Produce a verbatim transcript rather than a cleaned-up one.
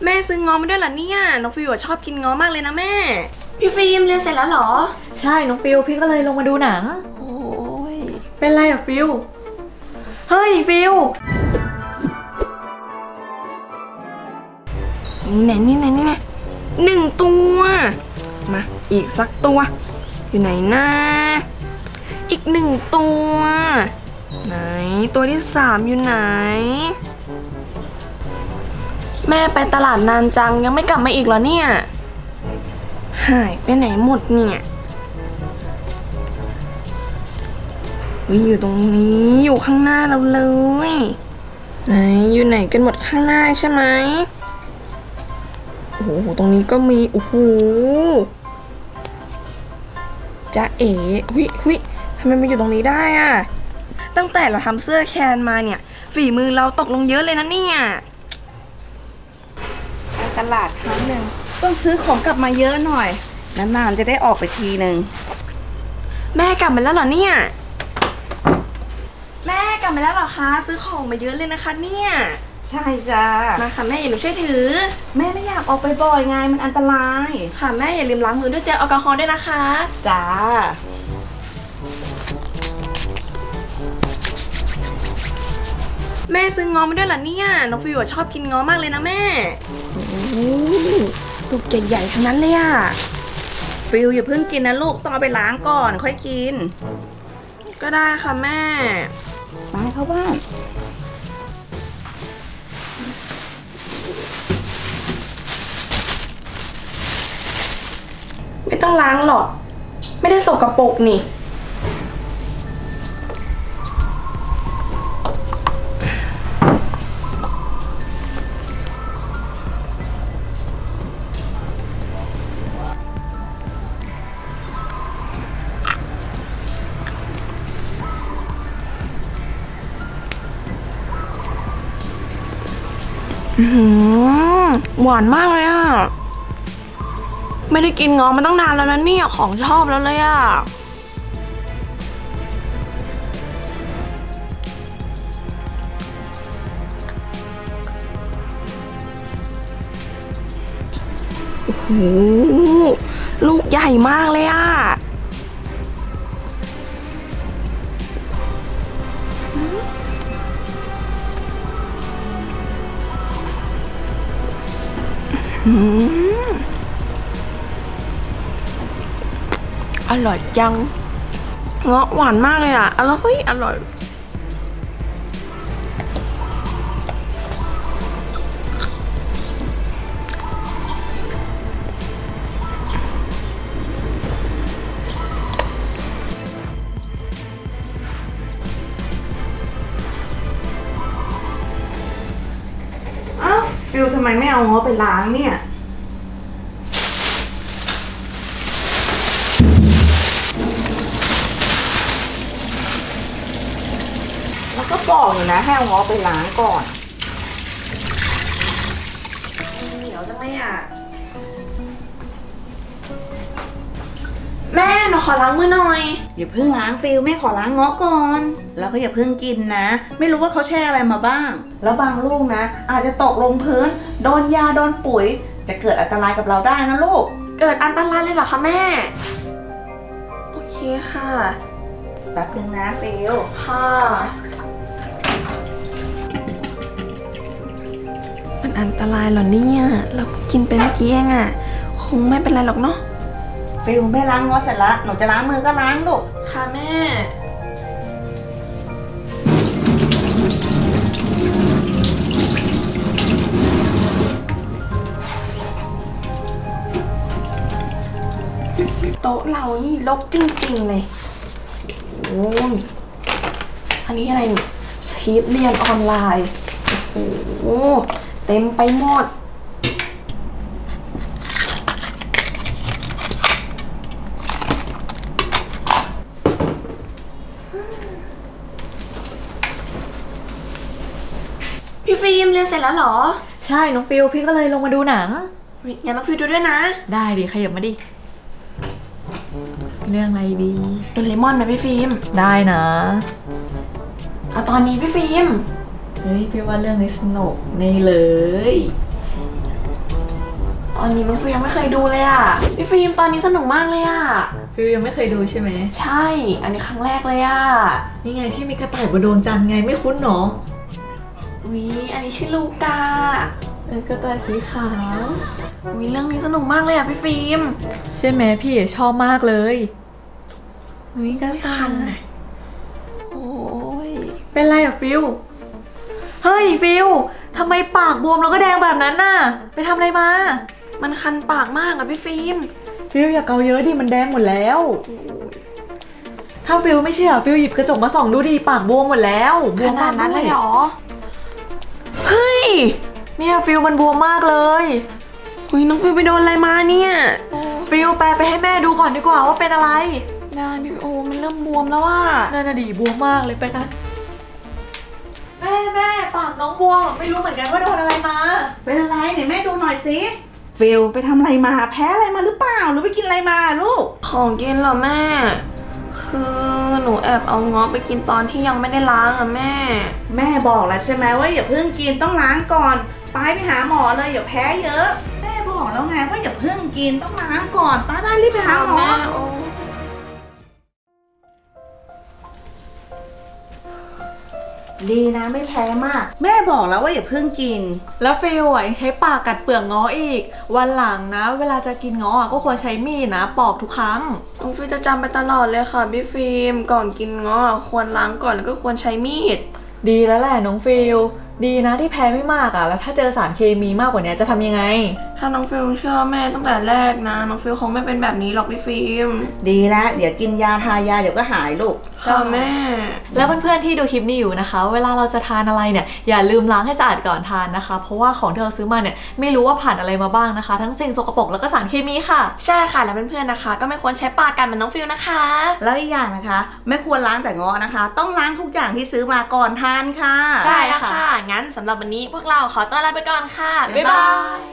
แม่ซื้อง้อมาด้วยเหรอเนี่ยน้องฟิวชอบกินง้อมากเลยนะแม่พี่ฟิล์มเรียนเสร็จแล้วเหรอใช่น้องฟิลพี่ก็เลยลงมาดูหนังโอ้ยเป็นไรอะฟิลเฮ้ยฟิลนี่ไหนนี่ไหนนี่ไหนหนึ่งตัวมาอีกสักตัวอยู่ไหนนะอีกหนึ่งตัวไหนตัวที่สามอยู่ไหนแม่ไปตลาดนานจังยังไม่กลับมาอีกเหรอเนี่ยหายไปไหนหมดเนี่ยอยู่ตรงนี้อยู่ข้างหน้าเราเลยไหนอยู่ไหนกันหมดข้างหน้าใช่ไหมโอ้โหตรงนี้ก็มีโอ้โหจ๊ะเอ๋หุยหุยทำไมมาอยู่ตรงนี้ได้อะตั้งแต่เราทำเสื้อแคนมาเนี่ยฝีมือเราตกลงเยอะเลยนะเนี่ยไปตลาดครั้งหนึ่งต้องซื้อของกลับมาเยอะหน่อยนานๆจะได้ออกไปทีหนึ่งแม่กลับมาแล้วเหรอเนี่ยแม่กลับมาแล้วเหรอคะซื้อของมาเยอะเลยนะคะเนี่ยใช่จ้ามาค่ะแม่อย่าลืมช่วยถือแม่ไม่อยากออกไปบ่อยไงมันอันตรายค่ะแม่อย่าลืมล้างมือด้วยเจลแอลกอฮอล์ด้วยนะคะจ้าแม่ซื้อง้อมาด้วยเหรอเนี่ยน้องฟิวชอบกินง้อมากเลยนะแม่โอ้ลูกใหญ่ๆทั้งนั้นเลยอะฟิวอย่าเพิ่งกินนะลูกต้องเอาไปล้างก่อนค่อยกินก็ได้ค่ะแม่ไปเข้าบ้านไม่ต้องล้างหรอกไม่ได้สกปรกนี่หวานมากเลยอ่ะไม่ได้กินง้อมาตั้งนานแล้วนะเนี่ยของชอบแล้วเลยอ่ะโอ้โหลูกใหญ่มากเลยอ่ะอร่อยจังเงาะหวานมากเลยอ่ะอร่อยอร่อยอ้าวฟิวทำไมไม่เอาง้อไปล้างเนี่ยก็บอกอยู่นะให้เอาง้อไปล้างก่อนเหนียวจังเลยอ่ะแม่หนูขอล้างมือหน่อยอย่าเพิ่งล้างฟิลแม่ขอล้างง้อก่อนแล้วก็อย่าเพิ่งกินนะไม่รู้ว่าเขาแช่อะไรมาบ้างแล้วบางลูกนะอาจจะตกลงพื้นโดนยาโดนปุ๋ยจะเกิดอันตรายกับเราได้นะลูกเกิดอันตรายเลยเหรอคะแม่โอเคค่ะแป๊บนึงนะฟิลค่ะมันอันตรายเหรอเนี่ยเรากินไปเมื่อกี้เองอ่ะคงไม่เป็นไรหรอกเนาะฟิลแม่ล้างง้อเสร็จแล้วหนูจะล้างมือก็ล้างลูกค่ะแม่โต๊ะเรานี่รกจริงๆเลยโอ้ยอันนี้อะไรนี่ชีทเรียนออนไลน์โอ้โหเต็มไปหมดพี่ฟิล์มเรียนเสร็จแล้วเหรอใช่น้องฟิลพี่ก็เลยลงมาดูหนังงั้นน้องฟิลดูด้วยนะได้ดิขยับมาดิเรื่องอะไรดีโดเรมอนไหมพี่ฟิล์มได้นะเอาตอนนี้พี่ฟิล์มเฮ้ยพี่ว่าเรื่องนี้สนุกนี่เลยตอนนี้น้องฟิล์มยังไม่เคยดูเลยอ่ะพี่ฟิล์มตอนนี้สนุกมากเลยอ่ะฟิลยังไม่เคยดูใช่ไหมใช่ อันนี้ครั้งแรกเลยอ่ะนี่ไงที่มีกระต่ายบนดวงจันทร์ไงไม่คุ้นหรอวิอันนี้ชื่อลูกาเป็นกระต่ายสีขาววิเรื่องนี้สนุกมากเลยอ่ะพี่ฟิล์มใช่ไหมพี่ชอบมากเลยนี่กระไม่ต่าคันยนะโอ้ยเป็นไรอะฟิลเฮ้ยฟิลทำไมปากบวมแล้วก็แดงแบบนั้นน่ะไปทำอะไรมามันคันปากมากอ่ะพี่ฟิล์มฟิลอย่าเกาเยอะดิมันแดงหมดแล้วถ้าฟิลไม่เชื่อฟิลหยิบกระจกมาส่องดูดิปากบวมหมดแล้วบขวมนาดมากนั้นด้เลวยยเหรอเฮ้ยเนี่ยฟิลมันบวมมากเลยหุยน้องฟิล์มไปโดนอะไรมาเนี่ยฟิลแปลไปให้แม่ดูก่อนดีกว่าว่าเป็นอะไรได้พี่โอมันเริ่มบวมแล้วอ่ะนั่นน่ะดิบวมมากเลยไปกันแม่แม่ปากน้องบวมไม่รู้เหมือนกันว่าโดนอะไรมาเป็นอะไรไหนแม่ดูหน่อยสิฟิลไปทำอะไรมาแพ้อะไรมาหรือเปล่าหรือไปกินอะไรมาลูกของกินเหรอแม่ คือหนูแอบเอาเงาะไปกินตอนที่ยังไม่ได้ล้างอ่ะแม่แม่บอกแล้วใช่ไหมว่าอย่าเพิ่งกินต้องล้างก่อนไปไปหาหมอเลยอย่าแพ้เยอะแม่บอกแล้วไงว่าอย่าเพิ่งกินต้องล้างก่อนไปไปรีบไปหาหมอแม่โอ้ดีนะไม่แพ้มาก แม่บอกแล้วว่าอย่าเพิ่งกินแล้วฟิลอ่ะยังใช้ปากกัดเปลือกง้ออีกวันหลังนะ เวลาจะกินง้ออ่ะก็ควรใช้มีดนะปอกทุกครั้งน้องฟิลจะจำไปตลอดเลยค่ะพี่ฟิล์มก่อนกินเงาะควรล้างก่อนแล้วก็ควรใช้มีดดีแล้วแหละน้องฟิลดีนะที่แพ้ไม่มากอ่ะแล้วถ้าเจอสารเคมีมากกว่านี้จะทำยังไงถ้าน้องฟิลเชื่อแม่ตั้งแต่แรกนะน้องฟิลคงไม่เป็นแบบนี้หรอกพี่ฟิล์มดีแล้วเดี๋ยวกินยาทายาเดี๋ยวก็หายลูกค่ะแม่แล้วเพื่อนๆที่ดูคลิปนี้อยู่นะคะ เวลาเราจะทานอะไรเนี่ยอย่าลืมล้างให้สะอาดก่อนทานนะคะ เพราะว่าของที่เราซื้อมาเนี่ยไม่รู้ว่าผ่านอะไรมาบ้างนะคะ ทั้งสิ่งสกปรกแล้วก็สารเคมีค่ะใช่ค่ะแล้วเพื่อนๆนะคะ ก็ไม่ควรใช้ปากกันเหมือนน้องฟิลนะคะแล้วอีกอย่างนะคะ ไม่ควรล้างแต่เงาะนะคะ ต้องล้างทุกอย่างที่ซื้อมาก่อนทานค่ะใช่แล้วค่ะงั้นสำหรับวันนี้พวกเราขอตัวลาไปก่อนค่ะบ๊ายบาย